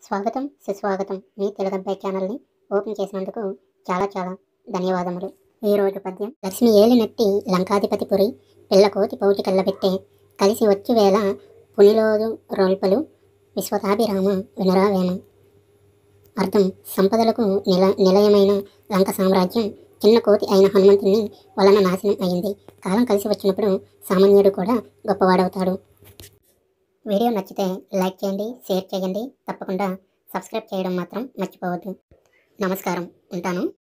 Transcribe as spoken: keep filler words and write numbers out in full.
స్వాగతం సుస్వాగతం మీ తెలుగబ్బాయి ఛానల్ని ఓపెన్ చేసినందుకు చాలా చాలా ధన్యవాదములు. ఈరోజు పద్యం. లక్ష్మి ఏలినట్టి లంకాధిపతి పురి పిల్లకోతి పౌటి కళ్ళబెట్టే కలిసి వచ్చు వేళ పునిలోదు రోల్పలు విశ్వతాభిరామ వినరావేమ. అర్థం: సంపదలకు నిల నిలయమైన లంక సామ్రాజ్యం చిన్న కోతి అయిన హనుమంతుని వలన నాశనం అయింది. కాలం కలిసి వచ్చినప్పుడు సామాన్యుడు కూడా గొప్పవాడవుతాడు. వీడియో నచ్చితే లైక్ చేయండి, షేర్ చేయండి, తప్పకుండా సబ్స్క్రైబ్ చేయడం మాత్రం మర్చిపోవద్దు. నమస్కారం, ఉంటాను.